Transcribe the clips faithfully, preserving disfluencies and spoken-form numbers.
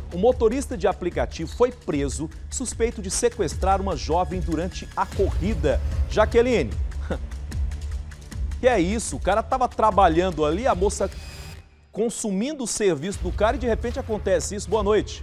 Um motorista de aplicativo foi preso suspeito de sequestrar uma jovem durante a corrida. Jaqueline, que é isso? O cara estava trabalhando ali, a moça consumindo o serviço do cara e de repente acontece isso. Boa noite.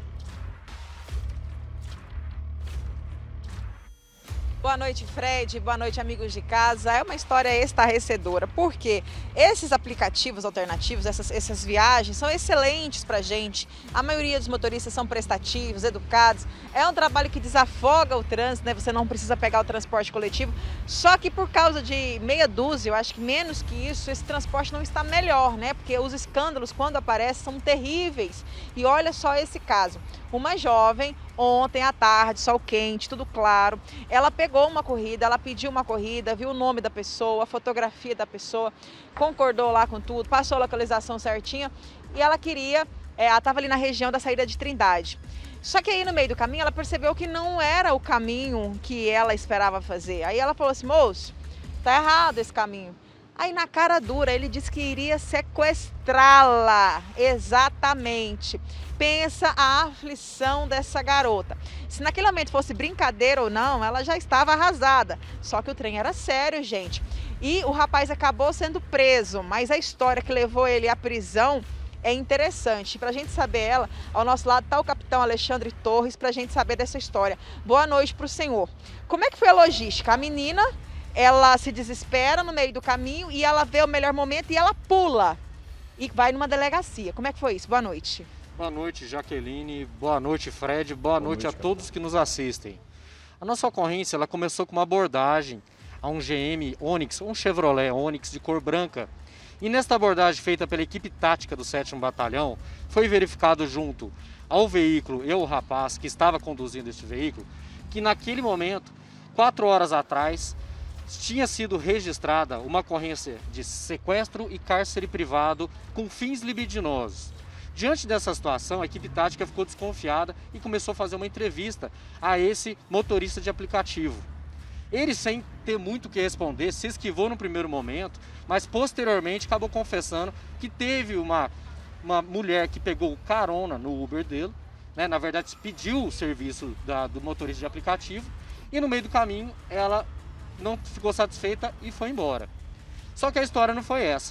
Boa noite, Fred. Boa noite, amigos de casa. É uma história estarrecedora, porque esses aplicativos alternativos, essas, essas viagens, são excelentes para a gente. A maioria dos motoristas são prestativos, educados. É um trabalho que desafoga o trânsito, né? Você não precisa pegar o transporte coletivo. Só que por causa de meia dúzia, eu acho que menos que isso, esse transporte não está melhor, né? Porque os escândalos, quando aparecem, são terríveis. E olha só esse caso. Uma jovem, ontem à tarde, sol quente, tudo claro, ela pegou uma corrida, ela pediu uma corrida, viu o nome da pessoa, a fotografia da pessoa, concordou lá com tudo, passou a localização certinha e ela queria, é, ela estava ali na região da saída de Trindade. Só que aí no meio do caminho ela percebeu que não era o caminho que ela esperava fazer. Aí ela falou assim, moço, tá errado esse caminho. Aí na cara dura ele disse que iria sequestrá-la, exatamente. Pensa a aflição dessa garota. Se naquele momento fosse brincadeira ou não, ela já estava arrasada. Só que o trem era sério, gente. E o rapaz acabou sendo preso, mas a história que levou ele à prisão é interessante. Para a gente saber ela, ao nosso lado está o capitão Alexandre Torres, para a gente saber dessa história. Boa noite para o senhor. Como é que foi a logística? A menina, ela se desespera no meio do caminho e ela vê o melhor momento e ela pula e vai numa delegacia. Como é que foi isso? Boa noite. Boa noite, Jaqueline. Boa noite, Fred. Boa, Boa noite, noite a todos que nos assistem. A nossa ocorrência ela começou com uma abordagem a um G M Onix, um Chevrolet Onix de cor branca. E nesta abordagem feita pela equipe tática do sétimo Batalhão, foi verificado junto ao veículo e ao rapaz que estava conduzindo este veículo, que naquele momento, quatro horas atrás, tinha sido registrada uma ocorrência de sequestro e cárcere privado com fins libidinosos. Diante dessa situação, a equipe tática ficou desconfiada e começou a fazer uma entrevista a esse motorista de aplicativo. Ele, sem ter muito o que responder, se esquivou no primeiro momento, mas posteriormente acabou confessando que teve uma, uma mulher que pegou carona no Uber dele, né? Na verdade pediu o serviço da, do motorista de aplicativo e no meio do caminho ela não ficou satisfeita e foi embora. Só que a história não foi essa.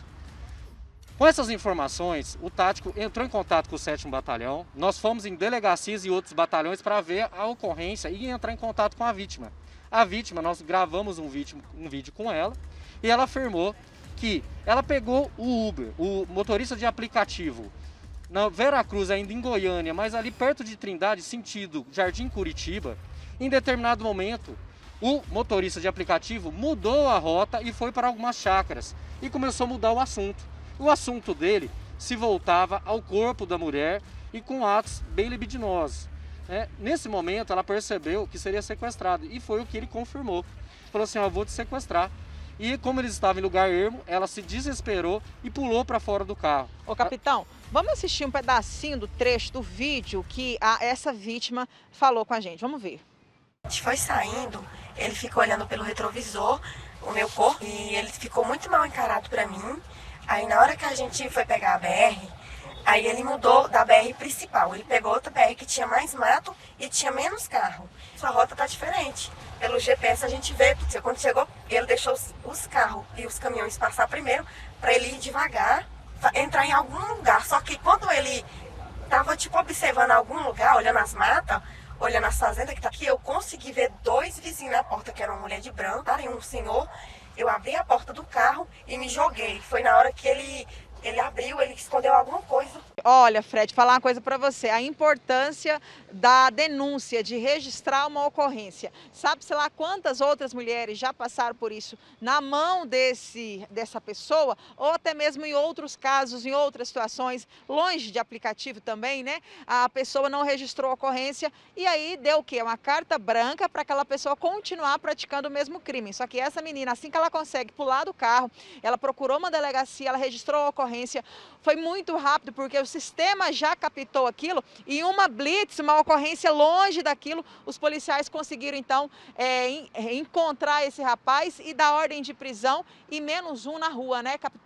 Com essas informações, o tático entrou em contato com o sétimo Batalhão, nós fomos em delegacias e outros batalhões para ver a ocorrência e entrar em contato com a vítima. A vítima, nós gravamos um vídeo, um vídeo com ela e ela afirmou que ela pegou o Uber, o motorista de aplicativo, na Veracruz, ainda em Goiânia, mas ali perto de Trindade, sentido Jardim Curitiba. Em determinado momento, o motorista de aplicativo mudou a rota e foi para algumas chácaras e começou a mudar o assunto. O assunto dele se voltava ao corpo da mulher e com atos bem libidinosos. É, nesse momento ela percebeu que seria sequestrado e foi o que ele confirmou. Falou assim, eu vou te sequestrar. E como eles estavam em lugar ermo, ela se desesperou e pulou para fora do carro. Ô capitão, vamos assistir um pedacinho do trecho do vídeo que a, essa vítima falou com a gente. Vamos ver. A gente foi saindo, ele ficou olhando pelo retrovisor, o meu corpo, e ele ficou muito mal encarado para mim. Aí na hora que a gente foi pegar a B R, aí ele mudou da B R principal. Ele pegou outra B R que tinha mais mato e tinha menos carro. Sua rota tá diferente. Pelo G P S a gente vê, porque quando chegou, ele deixou os, os carros e os caminhões passar primeiro, para ele ir devagar, entrar em algum lugar. Só que quando ele tava tipo observando algum lugar, olhando as matas, olhando as fazendas que tá aqui, eu consegui ver dois vizinhos na porta, que era uma mulher de branco e um senhor. Eu abri a porta do carro e me joguei. Foi na hora que ele, ele abriu, ele escondeu alguma coisa. Olha, Fred, falar uma coisa para você. A importância da denúncia, de registrar uma ocorrência. Sabe-se lá quantas outras mulheres já passaram por isso na mão desse, dessa pessoa, ou até mesmo em outros casos, em outras situações, longe de aplicativo também, né? A pessoa não registrou a ocorrência e aí deu o quê? Uma carta branca para aquela pessoa continuar praticando o mesmo crime. Só que essa menina, assim que ela consegue pular do carro, ela procurou uma delegacia, ela registrou a ocorrência. Foi muito rápido, porque o sistema já captou aquilo e uma blitz, uma ocorrência longe daquilo, os policiais conseguiram então é, encontrar esse rapaz e dar ordem de prisão e menos um na rua, né, capitão?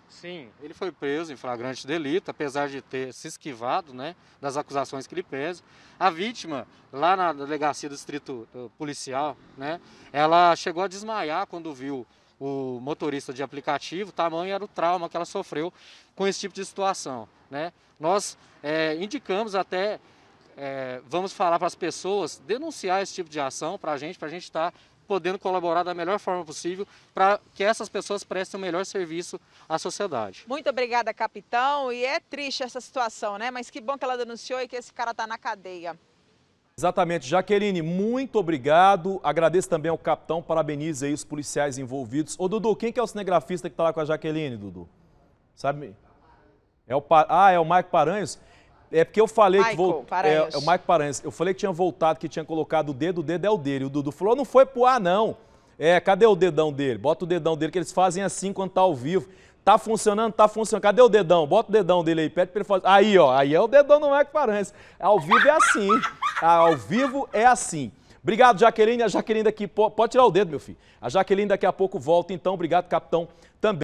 Sim, ele foi preso em flagrante delito, apesar de ter se esquivado, né, das acusações que lhe pesam. A vítima, lá na delegacia do distrito policial, né, ela chegou a desmaiar quando viu o motorista de aplicativo, tamanho era o trauma que ela sofreu com esse tipo de situação, né. Nós é, indicamos até, é, vamos falar para as pessoas, denunciar esse tipo de ação para a gente, para a gente estar podendo colaborar da melhor forma possível para que essas pessoas prestem o melhor serviço à sociedade. Muito obrigada, capitão. E é triste essa situação, né? Mas que bom que ela denunciou e que esse cara está na cadeia. Exatamente. Jaqueline, muito obrigado. Agradeço também ao capitão, parabenizo aí os policiais envolvidos. Ô, Dudu, quem que é o cinegrafista que está lá com a Jaqueline, Dudu? Sabe? É o, ah, é o Maico Paranhos? É porque eu falei Michael, que vou, é, é o Maico Paranhos. Eu falei que tinha voltado, que tinha colocado o dedo, o dedo é o dele. O Dudu falou, não foi pro ar, não. É, cadê o dedão dele? Bota o dedão dele, que eles fazem assim quando tá ao vivo. Tá funcionando? Tá funcionando. Cadê o dedão? Bota o dedão dele aí, pede pra ele fazer. Aí, ó, aí é o dedão do Maico Paranhos. Ao vivo é assim. Ao vivo é assim. Obrigado, Jaqueline. A Jaqueline daqui, pode tirar o dedo, meu filho. A Jaqueline daqui a pouco volta, então. Obrigado, capitão, também.